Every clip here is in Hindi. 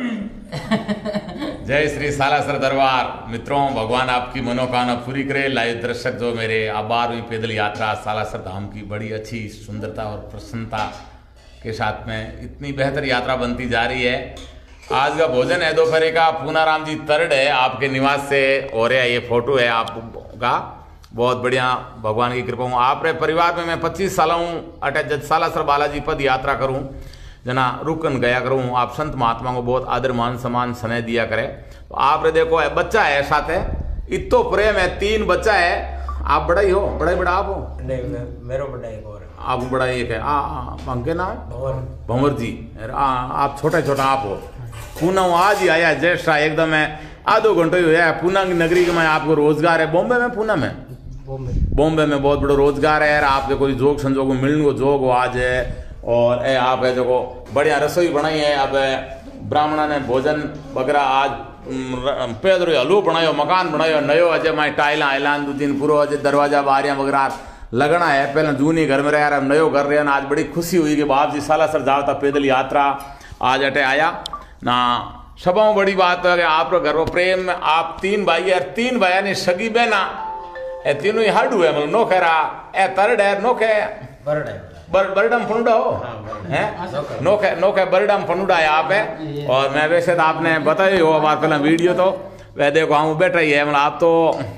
जय श्री सालासर दरबार। मित्रों, भगवान आपकी मनोकामना पूरी करे। लाइव दर्शक जो मेरे 12वीं पैदल यात्रा सालासर धाम की बड़ी अच्छी सुंदरता और प्रसन्नता के साथ में इतनी बेहतर यात्रा बनती जा रही है। आज का भोजन है दोपहर का पूनाराम जी तरड है आपके निवास से हो रहा है। ये फोटो है आपका, बहुत बढ़िया, भगवान की कृपा हूँ। आपरे परिवार में मैं 25 साल हूँ अटैच जज सालासर बालाजी पद यात्रा करूँ जना रुकन गया करूँ। आप संत महात्मा को बहुत आदर मान सम्मान स्नेह दिया करे। तो आप रे देखो है बच्चा है साथ है, इतो प्रेम है, 3 बच्चा है। आप बड़ा ही हो, बड़ा ही बड़ा आप हो? नहीं, मेरा बड़ा एक और आप बड़ा एक है। अंके नाम भंवर जी। आप छोटा छोटा आप हो। पूना आज ही आया ज्येष्ठ एकदम है, आधो घंटे ही हुआ है। पूना की नगरी में आपको रोजगार है। बॉम्बे में, पूना में, बॉम्बे में बहुत बड़ा रोजगार है। आपके कोई जोग संजोग मिलने को जोग आज है। और ए आप है जो बढ़िया रसोई बनाई है। अब ब्राह्मणा ने भोजन वगैरह आज पैदरो हलवो बनायो, मकान बनायो नयो अजय माई टाइल आइलान 2-3 पूरा अजय दरवाजा बारियां वगैरह लगना है। पहले जूनी घर में रह रहा, नयो घर रहे। आज बड़ी खुशी हुई कि बाप जी सालासर जाता पैदल यात्रा आज अटे आया ना। सबों बड़ी बात है कि आप घर में प्रेम। आप 3 भाई है, 3 भाई ने सगी बहना ए तीनों ही हड हुए, मतलब नोखे रहा ए तरड है, नोखे बरडम फनुडा हो हैं, नोखे बरडम फनुडा है आप है। और मैं वैसे तो आपने बताया हो बार पहले वीडियो, तो वह देखो हम बैठा ही है। मतलब आप तो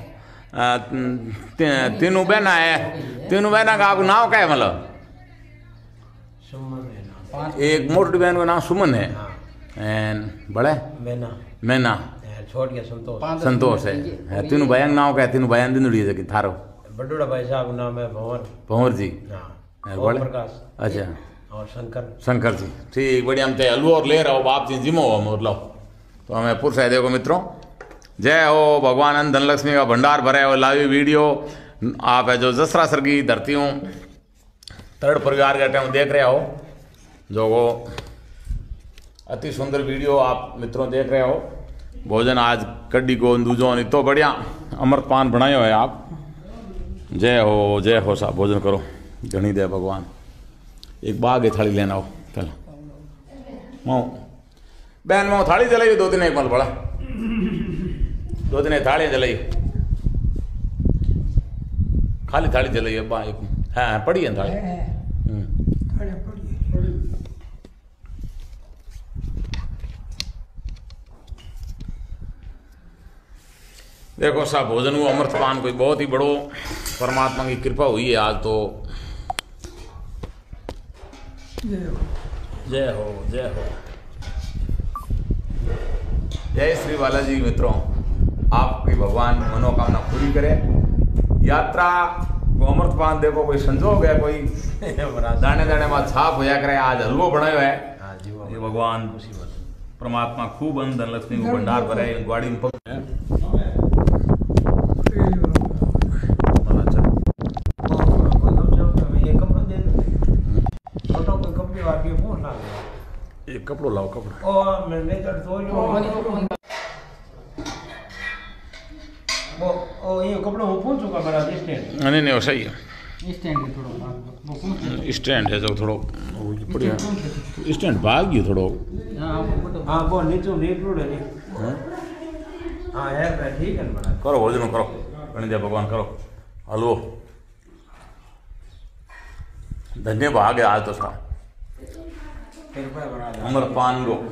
तीनों बहना है, तीनों बहना का आपका नाम क्या है? मतलब एक मोटी बहन का नाम सुमन है, बड़े मैना संतोष है। तीनों बयान नाम क्या है? तीनों बयान दिन उड़ी है थारो बड़ोड़ा भाई साहब नाम है भंवर जी। और प्रकाश। अच्छा, और शंकर जी। ठीक, बढ़िया। हम हलवो और ले रहा हो बाप जी जिमो हो मतलब। तो हमें पुरुष है। देखो मित्रों, जय हो भगवान धनलक्ष्मी का भंडार भरा है। और लाइव वीडियो आप है जो जसरासर की धरती हूँ तरड परिवार के टाइम देख रहे हो, जो वो अति सुंदर वीडियो आप मित्रों देख रहे हो। भोजन आज कड्डी को दूजो इतो बढ़िया अमृत पान बनायो है आप। जय हो साहब, भोजन करो, घनी दे भगवान। एक बाग है, थाली लेना हो चलो मऊ बहन मऊ थाली जलाई 2 दिन एक मल बड़ा 2 दिन थाली जलाई, खाली थाली जलाई है। हाँ पड़ी है थाली। देखो साहब, भोजन को अमृत पान कोई बहुत ही बड़ो परमात्मा की कृपा हुई है आज। तो जय हो जय श्री बालाजी। मित्रों, आपकी भगवान मनोकामना पूरी करे। यात्रा को अमृत पान देखो, कोई संजोग है, कोई दाने दाने में छाप होया करे। आज हलवो बनायो है। ये भगवान परमात्मा खूब धन लक्ष्मी को भंडार भरे। गाड़ी में एक कपड़ो लाओ, कपड़ा और मैंने तो वो ये कपड़ा वो पूछ चुका मेरा स्टैंड। नहीं वो सही है, स्टैंड स्टैंड है जो थोड़ो बढ़िया स्टैंड भाग गयो थोड़ो। हां वो नीचे नीट रोड है। हां यार ठीक है बड़ा करो भोजन करो, गणेश जय भगवान करो हलवो। धन्य भाग है आज तो साहब अमर पान गो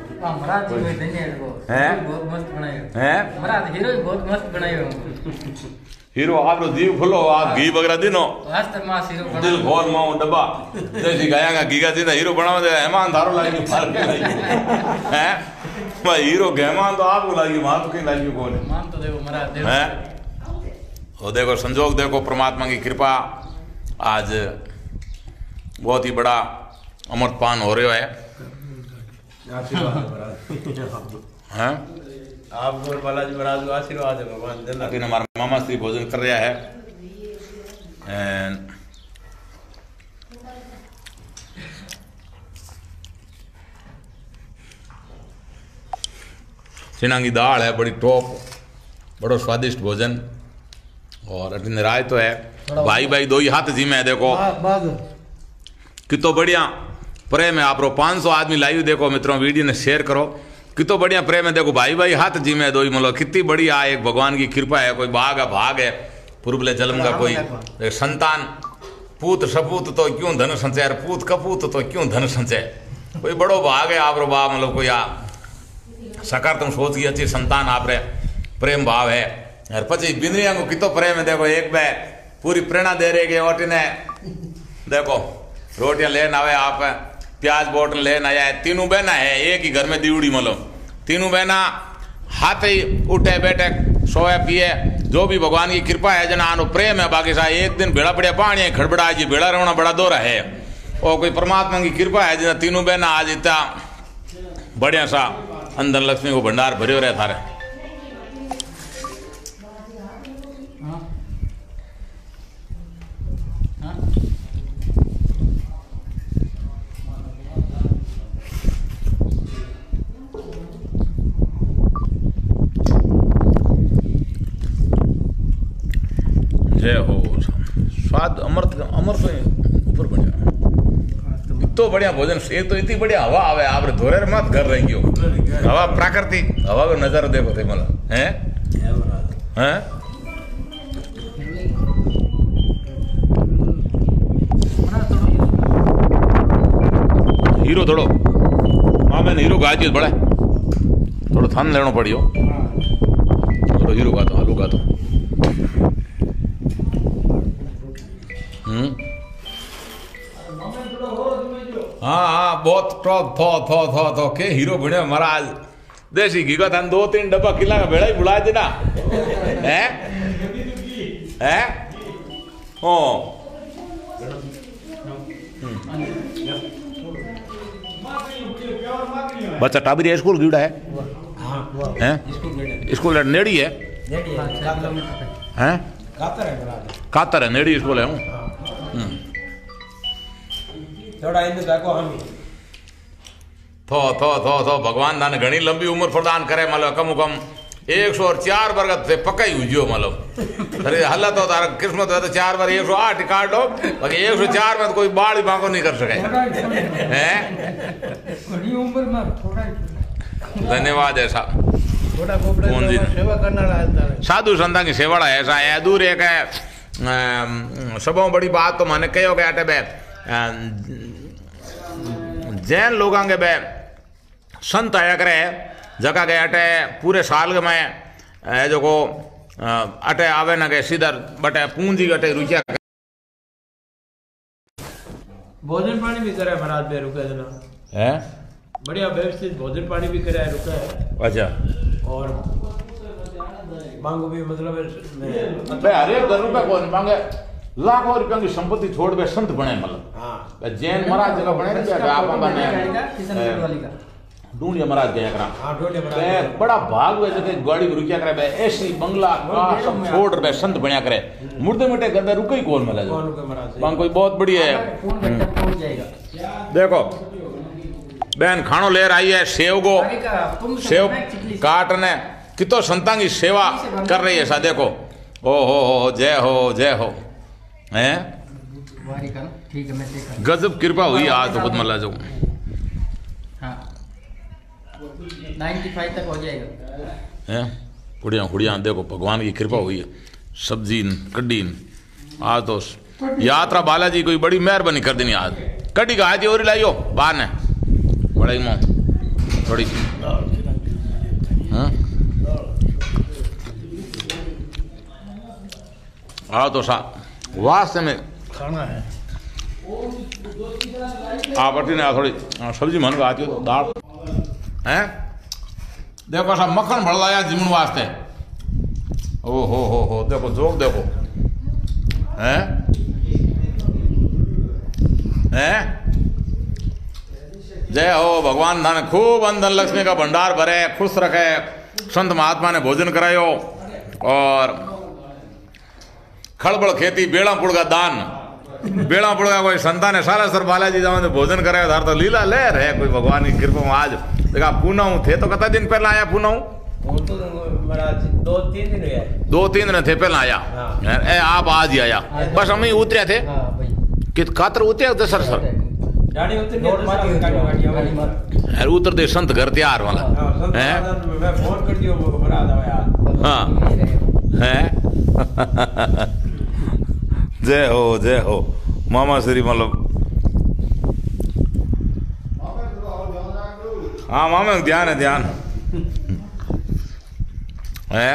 हीरो आप जीव खुलो, आप घी वगैरह दिनो दिल खोल माऊ डब्बा जैसी गाया का घी का सीधा हीरो बनाओ। हेमान धारो लागी हैं भाई, हीरो गहमान तो आपको लागी, वहां तो कहीं लागी कौन है? वो देखो संजोग, देखो परमात्मा की कृपा। आज बहुत ही बड़ा अमृत पान हो रहा है। हैं आप बालाजी महाराज को आशीर्वाद है भगवान। लेकिन हमारा मामा श्री भोजन कर रहा है। चना की दाल है, बड़ी टॉप, बड़ो स्वादिष्ट भोजन। और अटिन राय तो है, भाई भाई 2 ही हाथ जी में है। देखो कितो बढ़िया प्रेम है आप। 500 आदमी लाइव देखो मित्रों, वीडियो ने शेयर करो। कितो बढ़िया प्रेम है। देखो भाई भाई हाथ जी में दो ही मतलब कितनी बढ़िया एक भगवान की कृपा है। कोई भाग है पूर्वले जन्म का कोई संतान पूत सपूत तो क्यों धन संचय, पूत कपूत तो क्यों धन संचय। कोई बड़ो भाग है आप रो बा मतलब कोई सकारात्मक सोच की अच्छी संतान आप रे प्रेम भाव है। और पची बिंद्रिया को कितो प्रेम है। देखो एक बे पूरी प्रेरणा दे रहे ओटी ने देखो रोटियां लेने आवे आप प्याज बोटल लेने आया है। तीनों बहना है एक ही घर में दीवड़ी मतलब तीनों बहना हाथ ही उठे बैठे सोए पिए जो भी भगवान की कृपा है जना आनो प्रेम है। बाकी सा एक दिन भेड़ा पड़िया पानी है खड़बड़ा जी भेड़ा रहना बड़ा दौरा है और कोई परमात्मा की कृपा है जना तीनों बहना आज इतना बढ़िया सा अंदर लक्ष्मी को भंडार भरे रहे थारे। जय हो स्वाद अमृत अमृत ऊपर बढ़िया इतो बढ़िया भोजन एक तो इतनी बढ़िया हवा आवे आप धोरे मत घर रही गयो हवा प्राकृतिक हवा को नजारा देखो थे मतलब हैं हीरो थोड़ो हाँ मैंने हीरो गाजी बड़ा थोड़ा थान लेना पड़ियो थोड़ा हीरो का तो आलू का तो हाँ बहुत थो के हीरो बने महाराज देसी घी का थान 2-3 डब्बा किला का भेड़ा ही बुला देना है ओ बच्चा टाबरी स्कूल गीड़ा है स्कूल नेड़ी है कातर है नेड़ी स्कूल है थोड़ा इन देखो हम थो भगवान दाने घनी लंबी उम्र प्रदान करे मतलब कम कम 104 बरगद से पक्का ही हुजियो मतलब अरे हल्ला तो तारा किस्मत है तो 4 बार 108 काट दो बाकी 104 में तो कोई बाल ही बाको नहीं कर सके हैं बड़ी उम्र में थोड़ा धन्यवाद ऐसा थोड़ा सेवा करना है साधु संतान की सेवा ऐसा है दूर एक है सबों बड़ी बात तो माने कहो गया अटे बे जैन लोगों के बे संत आया करे जगह गए अटे पूरे साल में जो को अटे आवे ना के सीधा बटे पूंजी अटे रुकिया भोजन पानी भी करे महाराज बे रुके जना है बढ़िया व्यवस्थित भोजन पानी भी करे रुका है। अच्छा और मांगो भी मतलब हर एक घर रुपये कौन मांगे लाखों रुपयों की संपत्ति छोड़ के संत बने मतलब हाँ जैन महाराज जगह बने नहीं आप बने ढूंढिया महाराज गया करा हाँ ढूंढिया बड़ा भाग हुए जगह गाड़ी में रुकिया करे ऐसी बंगला का सब छोड़ रहे संत बनिया करे मुर्दे मुटे गंदा रुके ही कौन मिला जो कोई बहुत बढ़िया है। देखो बहन खानो ले आई है सेव को सेव काटने कितो संतान की सेवा कर रही है ऐसा देखो ओ हो जय हो हैं गजब कृपा हुई आज तो खुद मल्ला जो 95 तक हो जाएगा हैं कुड़िया देखो भगवान की कृपा हुई है सब्जी कड्डी आज तो यात्रा बालाजी कोई बड़ी मेहरबानी कर देनी आज कड्डी का आज और लाइयो बाहर ने बड़ा ही थोड़ी आओ तो सा वास्ते में खाना है आप अटी ने थोड़ी सब्जी मन का आती हो दाल हैं देखो सा मक्खन भर लाया जिमन वास्ते ओ हो देखो जोक देखो हैं जय हो भगवान धन खूब अंदर लक्ष्मी का भंडार भरे खुश रखे संत महात्मा ने भोजन करायो और खड़बड़ खेती बेड़ापुड़ का दान बेड़ापुड़ का कोई संतान है सारा सर बालाजी जाओ भोजन करायो धार तो लीला लहर है कोई भगवान की कृपा में आज देखा पूना थे तो कता दिन पहले आया पूना तो महाराज 2-3 दिन हुए 2-3 दिन थे पहले आया आप आज ही आया बस हम ही उतरे थे कि कातर उतरे सर गाड़ी उतर यार उतरते संत घर तैयार वाला हैं मैं फोन कर दियो वो बना दो यार। हाँ हैं जय हो मामा श्री मतलब हाँ मामा ध्यान है ध्यान है।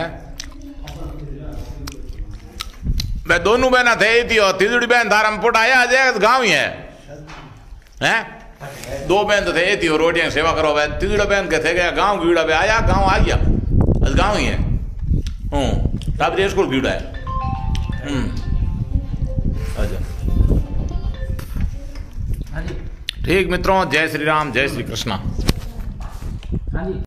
मैं दोनों बहना थे थी और तीसरी बहन धारा में पुट आया आज गाँव ही है हैं। दो बहन तो थे थी और रोटियां सेवा करो भाई। तीसरी बहन के थे गया गाँव गीड़ा पे आया गाँव आ गया आज गाँव ही है। तब स्कूल गीड़ा है। अच्छा ठीक मित्रों, जय श्री राम, जय श्री कृष्णा।